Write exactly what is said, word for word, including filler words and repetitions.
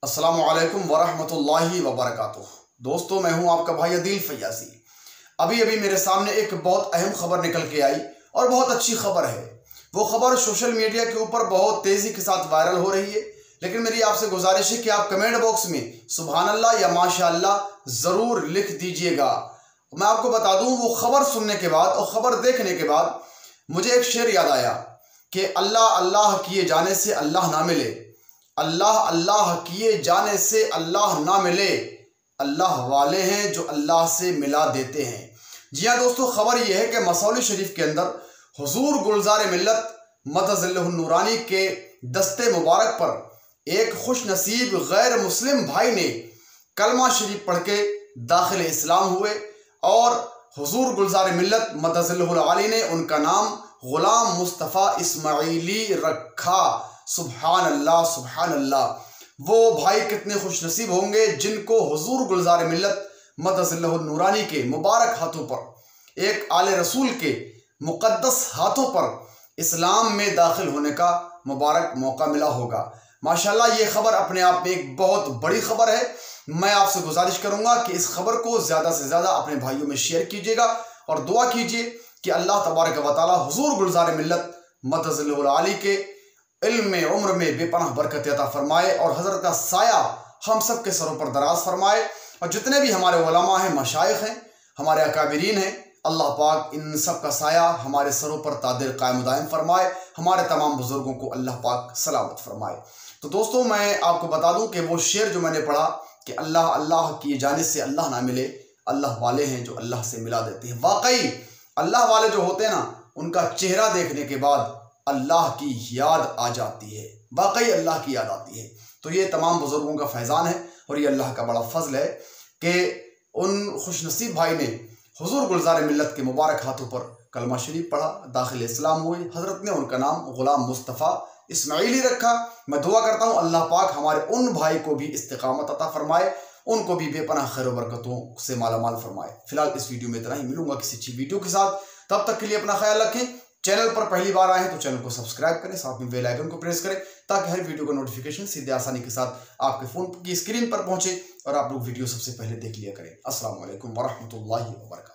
अस्सलामु अलैकुम वरहमतुल्लाहि वबरकातुह। दोस्तों, मैं हूं आपका भाई अदील फैयाजी। अभी अभी मेरे सामने एक बहुत अहम खबर निकल के आई और बहुत अच्छी खबर है। वो खबर सोशल मीडिया के ऊपर बहुत तेज़ी के साथ वायरल हो रही है, लेकिन मेरी आपसे गुजारिश है कि आप कमेंट बॉक्स में सुभान अल्लाह या माशाअल्लाह ज़रूर लिख दीजिएगा। मैं आपको बता दूं, वो खबर सुनने के बाद और ख़बर देखने के बाद मुझे एक शेर याद आया कि अल्लाह अल्लाह किए जाने से अल्लाह ना मिले, अल्लाह अल्लाह किए जाने से अल्लाह ना मिले, अल्लाह वाले हैं जो अल्लाह से मिला देते हैं। जी हाँ दोस्तों, खबर यह है कि मसौली शरीफ के अंदर हुजूर गुलजार मिल्लत मदज़िल्लहुन नूरानी के दस्ते मुबारक पर एक खुश नसीब गैर मुस्लिम भाई ने कलमा शरीफ पढ़ के दाखिल इस्लाम हुए और हुजूर गुलजार मिल्लत मदज़िल्लहुल आली ने उनका नाम गुलाम मुस्तफ़ा इस्माइली रखा। सुभान अल्लाह सुभान अल्लाह। वो भाई कितने खुश नसीब होंगे जिनको हुजूर गुलजार मिल्लत मदज़िल्लहुन नूरानी के मुबारक हाथों पर, एक आले रसूल के मुक़द्दस हाथों पर इस्लाम में दाखिल होने का मुबारक मौका मिला होगा। माशाल्लाह, ये खबर अपने आप में एक बहुत बड़ी खबर है। मैं आपसे गुजारिश करूंगा कि इस खबर को ज़्यादा से ज़्यादा अपने भाइयों में शेयर कीजिएगा और दुआ कीजिए कि अल्लाह तबारक व तआला हुजूर गुलजार मिल्लत मदज़िल्लहुल आली के इल्म में, उम्र में बेपनाह बरकत अता फरमाए और हज़रत का साया हम सब के सरों पर दराज फरमाए। और जितने भी हमारे उलमा हैं, मशाइख हैं, हमारे अकाबिरीन हैं, अल्लाह पाक इन सब का साया हमारे सरों पर तादिर कायम दायम फरमाए। हमारे तमाम बुजुर्गों को अल्लाह पाक सलामत फरमाए। तो दोस्तों, मैं आपको बता दूं कि वो शेर जो मैंने पढ़ा कि अल्लाह अल्लाह किए जाने से अल्लाह ना मिले, अल्लाह वाले हैं जो अल्लाह से मिला देते हैं। वाकई अल्लाह वाले जो होते हैं ना, उनका चेहरा देखने के बाद अल्लाह की याद आ जाती है, वाकई अल्लाह की याद आती है। तो ये तमाम बुजुर्गों का फैज़ान है और ये अल्लाह का बड़ा फजल है कि उन खुशनसीब भाई ने हुजूर गुलजार मिल्लत के मुबारक हाथों पर कलमा शरीफ पढ़ा, दाखिल इस्लाम हुए, हज़रत ने उनका नाम गुलाम मुस्तफ़ा इस्माइली रखा। मैं दुआ करता हूँ अल्लाह पाक हमारे उन भाई को भी इस्तिकामत अता फरमाए, उनको भी बेपनाह खैर बरकतों से मालामाल फरमाए। फिलहाल इस वीडियो में इतना ही, मिलूंगा किसी अच्छी वीडियो के साथ। तब तक के लिए अपना ख्याल रखें। चैनल पर पहली बार आए हैं तो चैनल को सब्सक्राइब करें, साथ में बेल आइकन को प्रेस करें ताकि हर वीडियो का नोटिफिकेशन सीधे आसानी के साथ आपके फ़ोन की स्क्रीन पर पहुंचे और आप लोग वीडियो सबसे पहले देख लिया करें। अस्सलाम वालेकुम वरहमतुल्लाहि वबरकातुहू।